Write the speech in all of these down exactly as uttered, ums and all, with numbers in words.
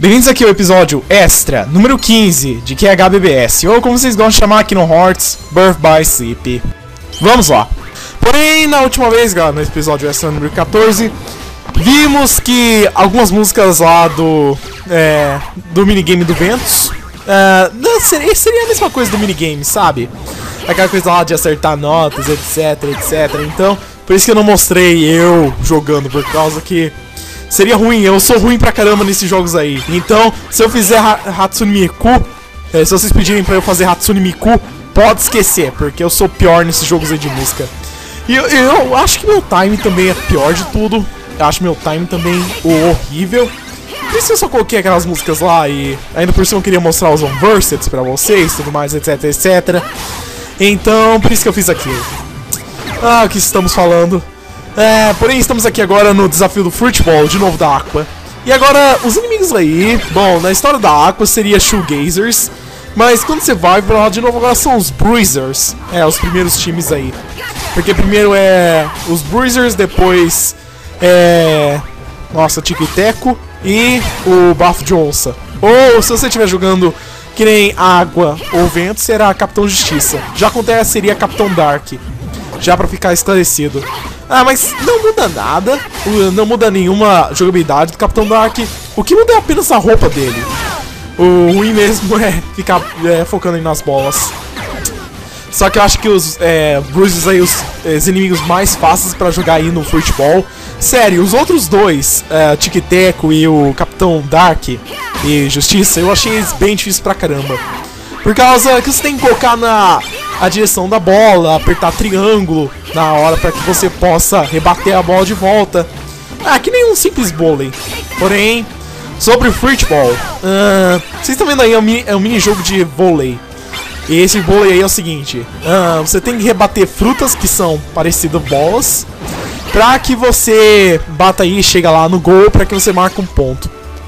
Bem-vindos aqui ao episódio extra, número quinze, de Q H B B S, ou como vocês gostam de chamar aqui no Hearts, Birth by Sleep. Vamos lá. Porém, na última vez, galera, no episódio extra número quatorze, vimos que algumas músicas lá do, é, do minigame do Ventus, é, não, seria, seria a mesma coisa do minigame, sabe? Aquela coisa lá de acertar notas, etc, etc. Então, por isso que eu não mostrei eu jogando, por causa que seria ruim, eu sou ruim pra caramba nesses jogos aí. Então, se eu fizer ha Hatsune Miku, é, se vocês pedirem pra eu fazer Hatsune Miku, pode esquecer, porque eu sou pior nesses jogos aí de música. E eu, eu acho que meu time também é pior de tudo. Eu acho meu time também horrível. Por isso eu só coloquei aquelas músicas lá e ainda por cima eu queria mostrar os Unverseds pra vocês, tudo mais, etc, etcétera. Então, por isso que eu fiz aquilo. Ah, o que estamos falando? É, porém estamos aqui agora no desafio do Fruit Ball, de novo da Aqua. E agora, os inimigos aí, bom, na história da Aqua seria Shoegazers, mas quando você vai pra lá de novo agora são os Bruisers. É, os primeiros times aí. Porque primeiro é os Bruisers, depois é... nossa, Tic Teco e o Bafo de Onça. Ou se você estiver jogando que nem Água ou Vento, será Capitão Justiça. Já acontece, seria Capitão Dark. Já pra ficar esclarecido. Ah, mas não muda nada. Não muda nenhuma jogabilidade do Capitão Dark. O que muda é apenas a roupa dele. O ruim mesmo é ficar é, focando aí nas bolas. Só que eu acho que os é, Bruises aí, os, os inimigos mais fáceis pra jogar aí no Fruit Ball. Sério, os outros dois, é, Tic Teco e o Capitão Dark e Justiça, eu achei eles bem difíceis pra caramba. Por causa que você tem que colocar na a direção da bola, apertar triângulo na hora para que você possa rebater a bola de volta. Ah, que nem um simples vôlei. Porém, sobre o Fruit Ball, uh, vocês estão vendo aí, é um, mini, é um mini jogo de vôlei. E esse vôlei aí é o seguinte, uh, você tem que rebater frutas que são parecidas bolas, pra que você bata aí e chega lá no gol, pra que você marque um ponto.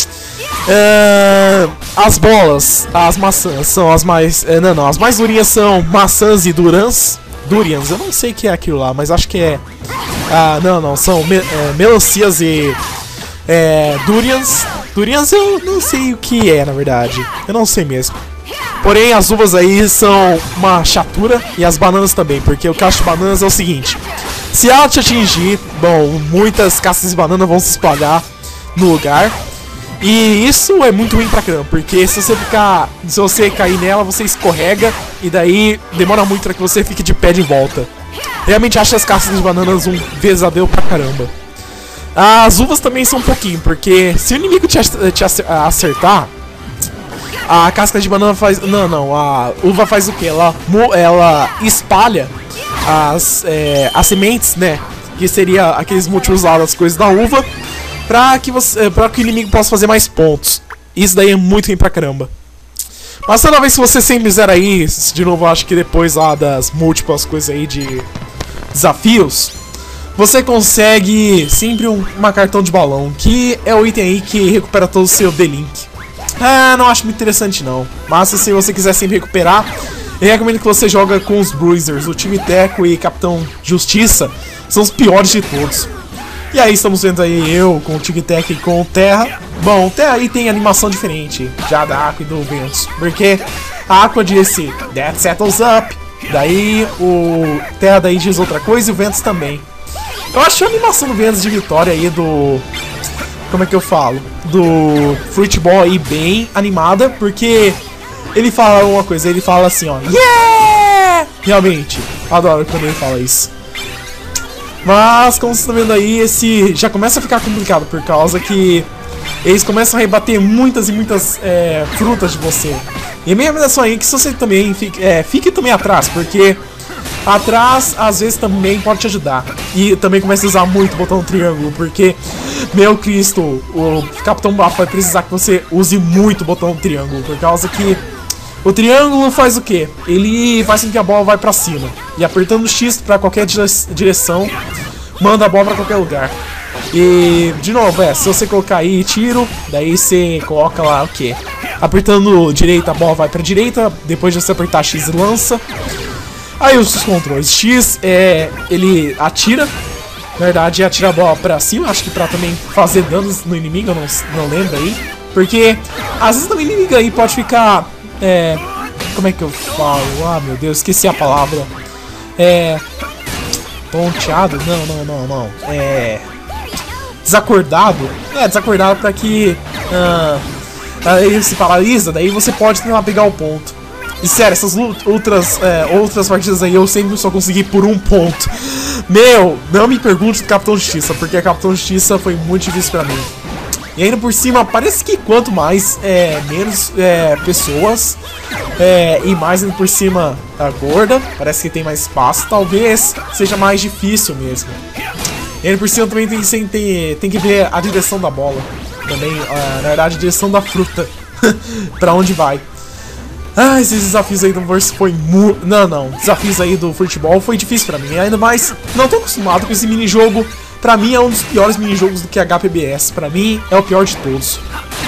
Uh, as bolas, as maçãs são as mais... Uh, não, não, as mais durinhas são maçãs e durans. Durians, eu não sei o que é aquilo lá, mas acho que é... Ah, não, não, são me, é, melancias e... É, durians. Durians eu não sei o que é, na verdade. Eu não sei mesmo. Porém, as uvas aí são uma chatura e as bananas também, porque o que eu acho de bananas é o seguinte. Se ela te atingir, bom, muitas cascas de banana vão se espalhar no lugar. E isso é muito ruim pra caramba, porque se você ficar, se você cair nela, você escorrega e daí demora muito pra que você fique de pé de volta. Realmente acho as cascas de bananas um pesadelo pra caramba. As uvas também são um pouquinho, porque se o inimigo te, te acertar, a casca de banana faz... Não, não, a uva faz o que? Ela, ela espalha as, é, as sementes, né? Que seria aqueles multiusados, as coisas da uva, Pra que, você, pra que o inimigo possa fazer mais pontos. Isso daí é muito ruim pra caramba. Mas toda vez que você sempre zera aí, de novo, acho que depois lá das múltiplas coisas aí de desafios, você consegue sempre um, uma cartão de balão, que é o item aí que recupera todo o seu D-Link. Ah, não acho muito interessante não. Mas se você quiser sempre recuperar, eu recomendo que você joga com os Bruisers. O Tic Teco e Capitão Justiça são os piores de todos. E aí estamos vendo aí eu com o Tic Teco e com o Terra. Bom, o Terra aí tem animação diferente já da Aqua e do Ventus, porque a Aqua disse That settles up. Daí o Terra daí diz outra coisa e o Ventus também. Eu acho a animação do Ventus de vitória aí do... Como é que eu falo? Do Fruit Ball aí bem animada, porque ele fala uma coisa, ele fala assim, ó, yeah! Realmente, adoro quando ele fala isso. Mas, como vocês estão vendo aí, esse já começa a ficar complicado, por causa que eles começam a rebater muitas e muitas é, frutas de você. E a minha recomendação aí é que você também fique, é, fique também atrás, porque atrás às vezes também pode te ajudar. E também começa a usar muito o botão triângulo, porque, meu Cristo, o Capitão Bafo vai precisar que você use muito o botão triângulo, por causa que o triângulo faz o quê? Ele faz com que a bola vai pra cima. E apertando o X pra qualquer direção, manda a bola pra qualquer lugar. E, de novo, é, se você colocar aí tiro, daí você coloca lá o quê? Apertando direita, a bola vai pra direita. Depois de você apertar X, lança. Aí os controles. X, é, ele atira. Na verdade, atira a bola pra cima. Acho que pra também fazer danos no inimigo, eu não, não lembro aí. Porque às vezes também inimigo aí pode ficar... É... Como é que eu falo? Ah, meu Deus, esqueci a palavra. É... Ponteado? Não, não, não, não. É... Desacordado? É, desacordado pra que... Ah, aí se paralisa, daí você pode tentar pegar o ponto. E sério, essas outras, é, outras partidas aí eu sempre só consegui por um ponto. Meu, não me pergunte do Capitão Justiça, porque a Capitão Justiça foi muito difícil pra mim. E ainda por cima, parece que quanto mais, é, menos é, pessoas, é, e mais ainda por cima a gorda, parece que tem mais espaço, talvez seja mais difícil mesmo. E ainda por cima também tem, tem, tem que ver a direção da bola. Também, uh, na verdade, a direção da fruta. Pra onde vai. Ah, esses desafios aí do Verse foi mu... Não, não. Desafios aí do futebol foi difícil pra mim. Ainda mais, não tô acostumado com esse minijogo. Pra mim é um dos piores minijogos do que H P B S. Pra mim é o pior de todos.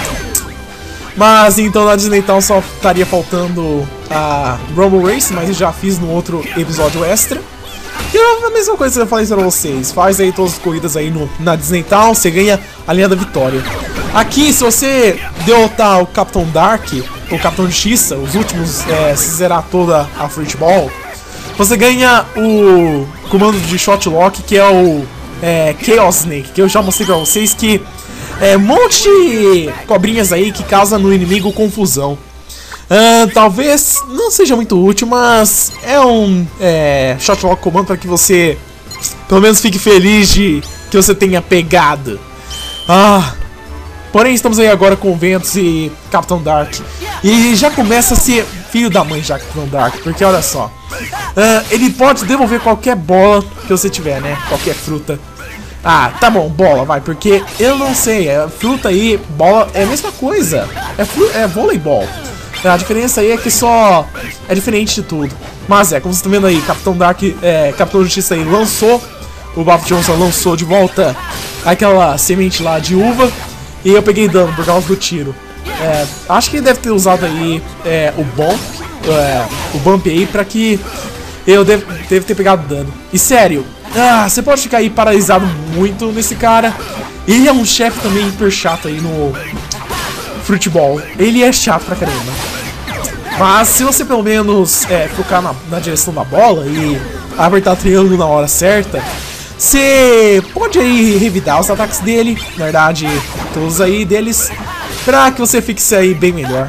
Mas então na Disney Town só estaria faltando a Rumble Race, mas eu já fiz no outro episódio extra. E é a mesma coisa que eu falei pra vocês. Faz aí todas as corridas aí no, na Disney Town, você ganha a linha da vitória. Aqui, se você derrotar o Capitão Dark, o Capitão Justiça, os últimos, é, se zerar toda a Fruitball, você ganha o comando de Shotlock, que é o é, Chaos Snake, que eu já mostrei pra vocês, que é um monte de cobrinhas aí que causam no inimigo confusão. Uh, talvez não seja muito útil, mas é um é, Shotlock comando para que você pelo menos fique feliz de que você tenha pegado. Ah, porém estamos aí agora com Ventus e Capitão Dark. E já começa a ser filho da mãe já, Capitão Dark, porque olha só. Uh, ele pode devolver qualquer bola que você tiver, né? Qualquer fruta. Ah, tá bom, bola, vai, porque eu não sei, é, fruta aí, bola é a mesma coisa. É, é voleibol. A diferença aí é que só é diferente de tudo. Mas é, como vocês estão vendo aí, Capitão Dark, é, Capitão Justiça aí lançou, o Bob Johnson lançou de volta aquela semente lá de uva, e eu peguei dano por causa do tiro. É, acho que ele deve ter usado aí é, o bump, é, o bump aí pra que eu deve, deve ter pegado dano. E sério, ah, você pode ficar aí paralisado muito nesse cara. Ele é um chefe também hiper chato aí no futebol. Ele é chato pra caramba. Mas se você pelo menos é, focar na, na direção da bola e apertar triângulo na hora certa, você pode aí revidar os ataques dele, na verdade, todos aí deles, pra que você fique aí bem melhor.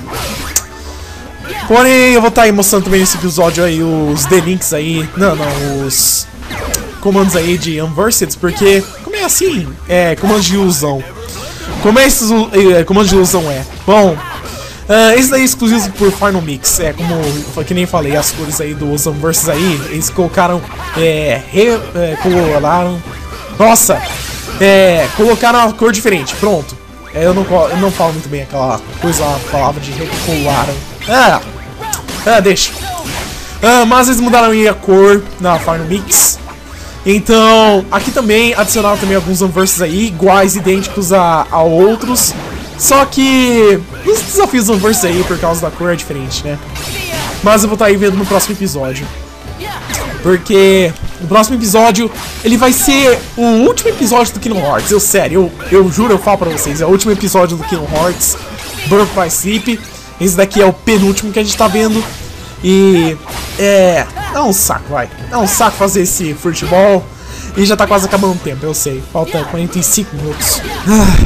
Porém, eu vou estar tá aí mostrando também nesse episódio aí os D-Links aí, não, não, os comandos aí de Unversed, porque como é assim, é, comandos de ilusão. Como é esses é, comandos de ilusão é? Bom, uh, esse daí é exclusivo por Final Mix, é como que nem falei, as cores aí dos Unverses aí, eles colocaram, é, re, é, colocaram, nossa, é, colocaram uma cor diferente, pronto. É, eu, não, eu não falo muito bem aquela coisa, a palavra de recolaram. Ah, ah, deixa. Ah, mas eles mudaram aí a cor na Final Mix. Então, aqui também adicionaram também alguns Unverses aí, iguais, idênticos a, a outros. Só que os desafios do Unverse aí, por causa da cor, é diferente, né? Mas eu vou estar aí vendo no próximo episódio. Porque no próximo episódio, ele vai ser o último episódio do Kingdom Hearts. Eu, sério, eu, eu juro, eu falo pra vocês, é o último episódio do Kingdom Hearts, Birth by Sleep. Esse daqui é o penúltimo que a gente tá vendo. E é... é um saco, vai. É um saco fazer esse futebol. E já tá quase acabando o tempo, eu sei. Falta quarenta e cinco minutos. Ah.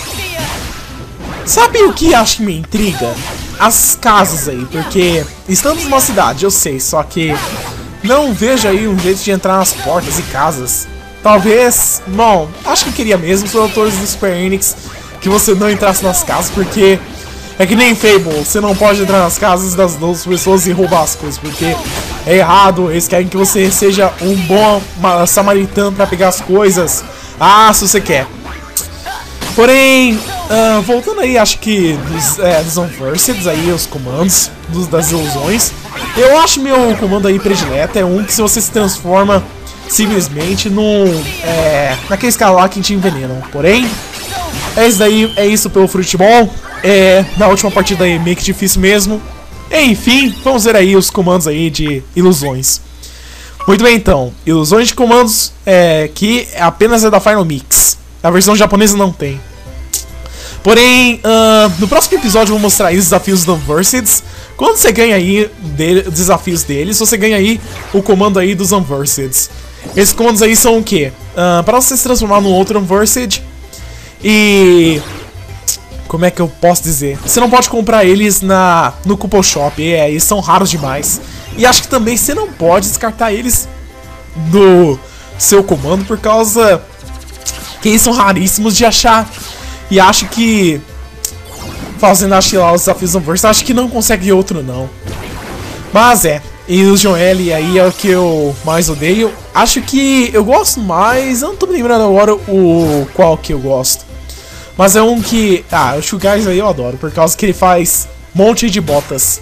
Sabe o que acho que me intriga? As casas aí, porque estamos numa cidade, eu sei, só que não vejo aí um jeito de entrar nas portas e casas. Talvez, bom, acho que queria mesmo os autores do Square Enix que você não entrasse nas casas, porque é que nem Fable, você não pode entrar nas casas das duas pessoas e roubar as coisas, porque é errado, eles querem que você seja um bom samaritano pra pegar as coisas. Ah, se você quer. Porém, uh, voltando aí, acho que dos, é, dos Unversed aí, os comandos dos, das ilusões, eu acho meu comando aí predileto é um que se você se transforma simplesmente num, é, naqueles caras lá que te envenenam. Porém, é isso daí, é isso pelo futebol. É, na última partida aí meio que difícil mesmo. Enfim, vamos ver aí os comandos aí de ilusões. Muito bem então, ilusões de comandos é, que apenas é da Final Mix. A versão japonesa não tem. Porém, uh, no próximo episódio eu vou mostrar aí os desafios do Unversed. Quando você ganha aí dele, os desafios deles, você ganha aí o comando aí dos Unversed. Esses comandos aí são o quê? Uh, para você se transformar num outro Unversed. E... como é que eu posso dizer? Você não pode comprar eles na, no Coupon Shop. É, eles são raros demais. E acho que também você não pode descartar eles do seu comando por causa que eles são raríssimos de achar. E acho que fazendo acho lá os desafios Unversed, acho que não consegue outro não. Mas é, e o Joel aí é o que eu mais odeio. Acho que eu gosto mais, eu não tô me lembrando agora o qual que eu gosto. Mas é um que, ah, o Shugars aí eu adoro, por causa que ele faz um monte de botas.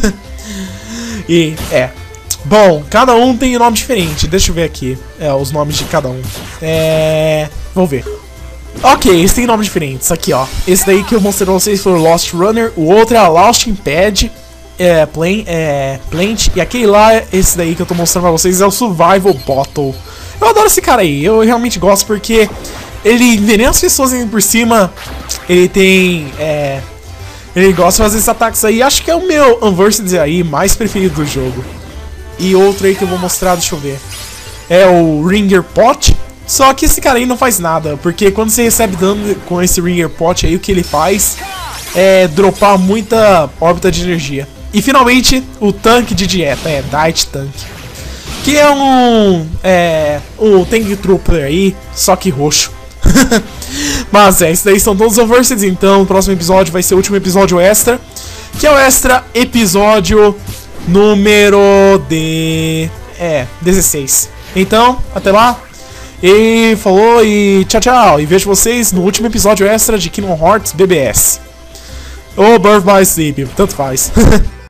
E, é. Bom, cada um tem um nome diferente, deixa eu ver aqui, é, os nomes de cada um. É... vamos ver. Ok, eles têm nomes diferentes, aqui ó. Esse daí que eu mostrei pra vocês foi o Lost Runner, o outro é a Lost Imped, é, Plan, é, Plant, e aquele lá, esse daí que eu tô mostrando pra vocês é o Survival Bottle. Eu adoro esse cara aí, eu realmente gosto porque ele envenena as pessoas indo por cima, ele tem, é... ele gosta de fazer esses ataques aí, acho que é o meu Unversed aí mais preferido do jogo. E outro aí que eu vou mostrar, deixa eu ver, é o Ringer Pot. Só que esse cara aí não faz nada, porque quando você recebe dano com esse Ringer Pot aí, o que ele faz é dropar muita órbita de energia. E finalmente, o tanque de dieta, é, Diet Tank. Que é um... é... o Tank Trooper aí, só que roxo. Mas é, esses daí são todos os Unversed, então o próximo episódio vai ser o último episódio extra. Que é o extra episódio número de... é, dezesseis. Então, até lá. E falou e tchau, tchau. E vejo vocês no último episódio extra de Kingdom Hearts B B S. Ou Birth by Sleep, tanto faz.